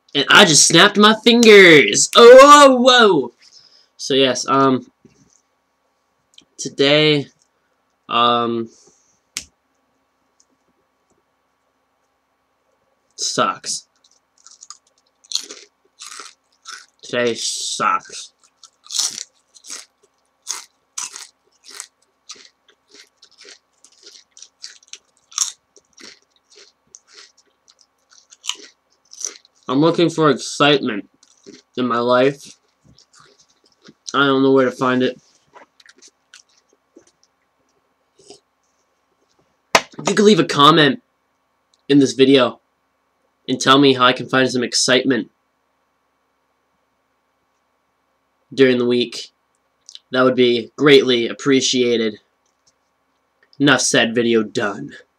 And I just snapped my fingers. Oh, whoa. So yes, today, sucks. Today sucks. I'm looking for excitement in my life. I don't know where to find it. If you could leave a comment in this video and tell me how I can find some excitement during the week, that would be greatly appreciated. Enough said, video done.